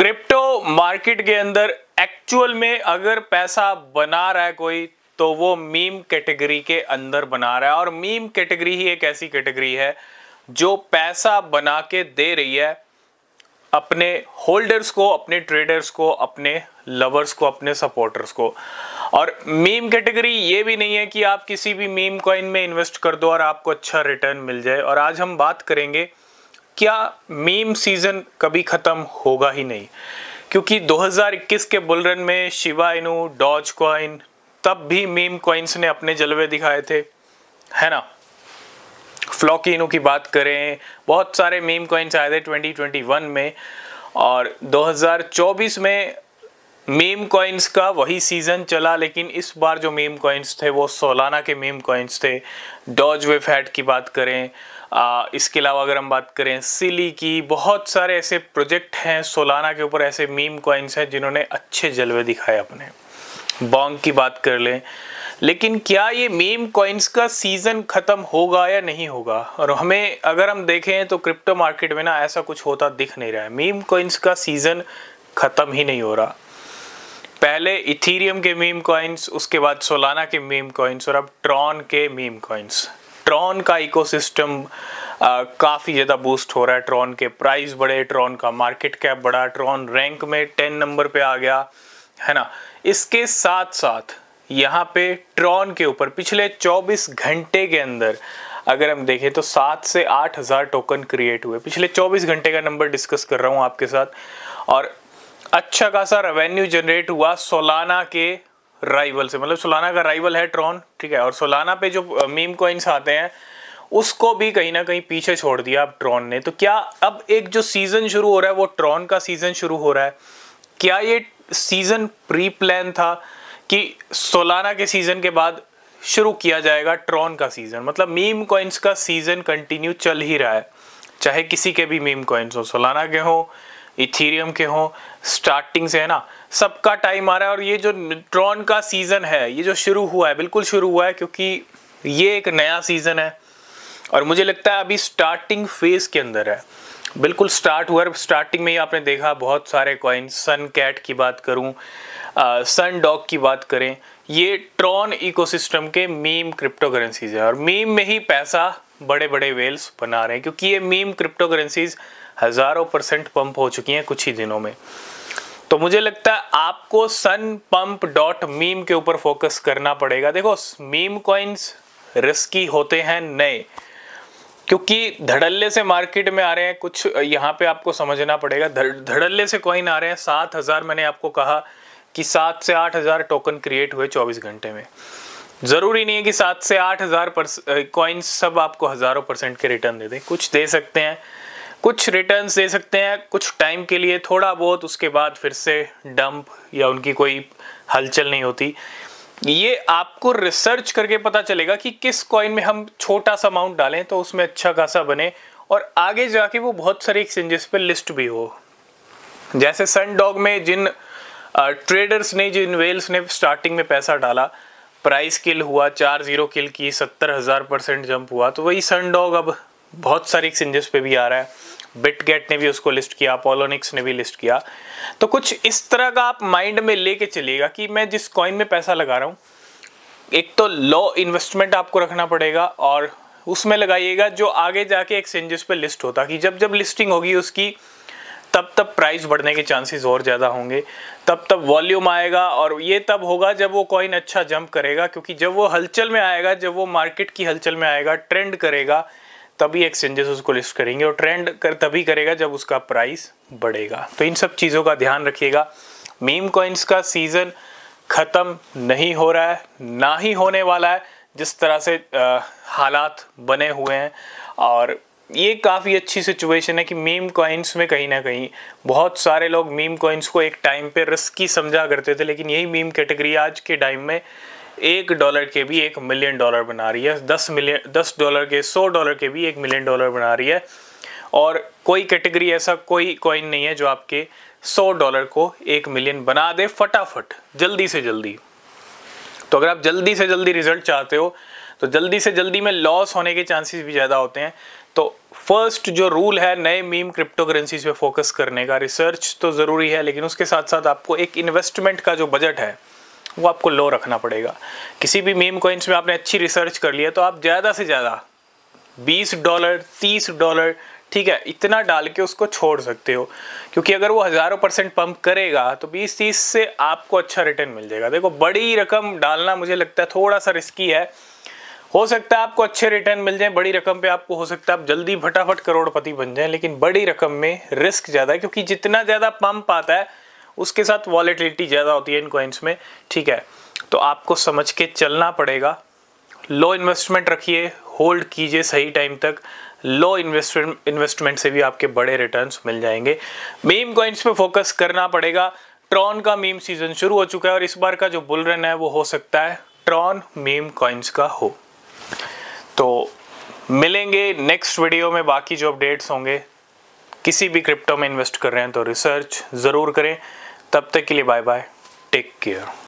Crypto market के अंदर actual में अगर पैसा बना रहा है कोई तो वो मीम कैटेगरी के अंदर बना रहा है। और मीम कैटेगरी ही एक ऐसी कैटेगरी है जो पैसा बना के दे रही है अपने होल्डर्स को, अपने ट्रेडर्स को, अपने लवर्स को, अपने सपोर्टर्स को। और मीम कैटेगरी ये भी नहीं है कि आप किसी भी मीम कॉइन में इन्वेस्ट कर दो और आपको अच्छा रिटर्न मिल जाए। और आज हम बात करेंगे क्या मीम सीजन कभी खत्म होगा ही नहीं, क्योंकि 2021 के बुल रन में शिबा इनू, डॉज कॉइन, तब भी मीम कॉइन्स ने अपने जलवे दिखाए थे, है ना। फ्लॉकी इनू की बात करें, बहुत सारे मीम कॉइन्स आए थे 2021 में। और 2024 में मीम कॉइन्स का वही सीजन चला, लेकिन इस बार जो मीम कॉइन्स थे वो सोलाना के मीम कॉइन्स थे। डॉज वेव हैट की बात करें, इसके अलावा अगर हम बात करें सिली की, बहुत सारे ऐसे प्रोजेक्ट हैं सोलाना के ऊपर, ऐसे मीम कॉइन्स हैं जिन्होंने अच्छे जलवे दिखाए अपने। बॉन्ग की बात कर लें, लेकिन क्या ये मीम कॉइन्स का सीजन खत्म होगा या नहीं होगा। और हमें अगर हम देखें तो क्रिप्टो मार्केट में ना ऐसा कुछ होता दिख नहीं रहा है। मीम कॉइन्स का सीजन खत्म ही नहीं हो रहा। पहले इथीरियम के मीम कॉइन्स, उसके बाद सोलाना के मीम कॉइन्स, और अब ट्रॉन के मीम कॉइन्स। ट्रॉन का इकोसिस्टम काफ़ी ज़्यादा बूस्ट हो रहा है। ट्रॉन के प्राइस बढ़े, ट्रॉन का मार्केट कैप बढ़ा, ट्रॉन रैंक में 10 नंबर पे आ गया, है ना। इसके साथ साथ यहाँ पे ट्रॉन के ऊपर पिछले 24 घंटे के अंदर अगर हम देखें तो 7 से 8 हज़ार टोकन क्रिएट हुए। पिछले 24 घंटे का नंबर डिस्कस कर रहा हूँ आपके साथ। और अच्छा खासा रेवेन्यू जनरेट हुआ सोलाना के राइवल से, मतलब सोलाना का राइवल है ट्रॉन, ठीक है। और सोलाना पे जो मीम कॉइन्स आते हैं उसको भी कहीं ना कहीं पीछे छोड़ दिया अब ट्रॉन ने। तो क्या अब एक जो सीजन शुरू हो रहा है वो ट्रॉन का सीजन शुरू हो रहा है? क्या ये सीजन प्री प्लान था कि सोलाना के सीजन के बाद शुरू किया जाएगा ट्रॉन का सीजन? मतलब मीम कॉइन्स का सीजन कंटिन्यू चल ही रहा है, चाहे किसी के भी मीम कॉइन्स हो, सोलाना के हो, इथीरियम के हो, स्टार्टिंग से, है ना। सबका टाइम आ रहा है। और ये जो ट्रॉन का सीजन है, ये जो शुरू हुआ है, बिल्कुल शुरू हुआ है, क्योंकि ये एक नया सीजन है। और मुझे लगता है अभी स्टार्टिंग फेज के अंदर है, बिल्कुल स्टार्ट हुआ है। स्टार्टिंग में ही आपने देखा बहुत सारे कॉइन्स, सन कैट की बात करूं, सन डॉग की बात करें, ये ट्रॉन इकोसिस्टम के मीम क्रिप्टो करेंसीज है। और मीम में ही पैसा बड़े बड़े वेल्स बना रहे हैं, क्योंकि ये मीम क्रिप्टो करेंसीज हज़ारों % पंप हो चुकी हैं कुछ ही दिनों में। तो मुझे लगता है आपको sunpump.meme के ऊपर फोकस करना पड़ेगा। देखो, मीम कॉइन्स रिस्की होते हैं नए, क्योंकि धड़ल्ले से मार्केट में आ रहे हैं। कुछ यहाँ पे आपको समझना पड़ेगा, धड़ल्ले से कॉइन आ रहे हैं। 7,000 मैंने आपको कहा कि 7 से 8 हज़ार टोकन क्रिएट हुए 24 घंटे में। ज़रूरी नहीं है कि 7 से 8 हज़ार कॉइन्स सब आपको हज़ारों % के रिटर्न दे दें। कुछ दे सकते हैं, कुछ रिटर्न्स दे सकते हैं कुछ टाइम के लिए, थोड़ा बहुत, उसके बाद फिर से डंप या उनकी कोई हलचल नहीं होती। ये आपको रिसर्च करके पता चलेगा कि किस कॉइन में हम छोटा सा अमाउंट डालें तो उसमें अच्छा खासा बने और आगे जाके वो बहुत सारे एक्सचेंजेस पे लिस्ट भी हो। जैसे सन डॉग में जिन ट्रेडर्स ने, जिन वेल्स ने स्टार्टिंग में पैसा डाला, प्राइस किल हुआ, 4-0 किल की, 70,000% जंप हुआ, तो वही सन डॉग अब बहुत सारे एक्सचेंजेस पे भी आ रहा है। बिटगेट ने भी उसको लिस्ट किया, पोलोनिक्स ने भी लिस्ट किया। तो कुछ इस तरह का आप माइंड में लेके चलिएगा कि मैं जिस कॉइन में पैसा लगा रहा हूँ, एक तो लो इन्वेस्टमेंट आपको रखना पड़ेगा और उसमें लगाइएगा जो आगे जाके एक्सचेंजेस पे लिस्ट होता, कि जब जब लिस्टिंग होगी उसकी, तब तब प्राइस बढ़ने के चांसेस और ज़्यादा होंगे, तब तब वॉल्यूम आएगा। और ये तब होगा जब वो कॉइन अच्छा जंप करेगा, क्योंकि जब वो हलचल में आएगा, जब वो मार्केट की हलचल में आएगा, ट्रेंड करेगा, तभी एक्सचेंजेस उसको लिस्ट करेंगे। और ट्रेंड तभी करेगा जब उसका प्राइस बढ़ेगा। तो इन सब चीज़ों का ध्यान रखिएगा। मीम कॉइन्स का सीज़न ख़त्म नहीं हो रहा है, ना ही होने वाला है, जिस तरह से हालात बने हुए हैं। और ये काफ़ी अच्छी सिचुएशन है कि मीम कॉइन्स में कहीं ना कहीं बहुत सारे लोग मीम कॉइन्स को एक टाइम पे रिस्की समझा करते थे, लेकिन यही मीम कैटेगरी आज के टाइम में $1 के भी $1 मिलियन बना रही है, $10 के, $100 के भी $1 मिलियन बना रही है। और कोई कैटेगरी, ऐसा कोई कॉइन नहीं है जो आपके $100 को $1 मिलियन बना दे फटाफट, जल्दी से जल्दी। तो अगर आप जल्दी से जल्दी रिजल्ट चाहते हो तो जल्दी से जल्दी में लॉस होने के चांसेस भी ज़्यादा होते हैं। तो फर्स्ट जो रूल है नए मीम क्रिप्टो करेंसीज पे फोकस करने का, रिसर्च तो ज़रूरी है लेकिन उसके साथ साथ आपको एक इन्वेस्टमेंट का जो बजट है वो आपको लो रखना पड़ेगा। किसी भी मीम कॉइन्स में आपने अच्छी रिसर्च कर लिया तो आप ज़्यादा से ज़्यादा $20 $30, ठीक है, इतना डाल के उसको छोड़ सकते हो, क्योंकि अगर वो हज़ारों % पंप करेगा तो 20-30 से आपको अच्छा रिटर्न मिल जाएगा। देखो बड़ी रकम डालना मुझे लगता है थोड़ा सा रिस्की है, हो सकता है आपको अच्छे रिटर्न मिल जाए बड़ी रकम पे, आपको हो सकता है आप जल्दी फटाफट करोड़पति बन जाए, लेकिन बड़ी रकम में रिस्क ज़्यादा है, क्योंकि जितना ज़्यादा पंप आता है उसके साथ वॉलेटिलिटी ज़्यादा होती है इन कॉइन्स में, ठीक है। तो आपको समझ के चलना पड़ेगा। लो इन्वेस्टमेंट रखिए, होल्ड कीजिए सही टाइम तक, लो इन्वेस्टमेंट से भी आपके बड़े रिटर्न्स मिल जाएंगे। मीम कॉइन्स पे फोकस करना पड़ेगा। ट्रॉन का मीम सीजन शुरू हो चुका है और इस बार का जो बुल रन है वो हो सकता है ट्रॉन मीम कॉइन्स का हो। तो मिलेंगे नेक्स्ट वीडियो में, बाकी जो अपडेट्स होंगे। किसी भी क्रिप्टो में इन्वेस्ट कर रहे हैं तो रिसर्च ज़रूर करें। तब तक के लिए बाय बाय, टेक केयर।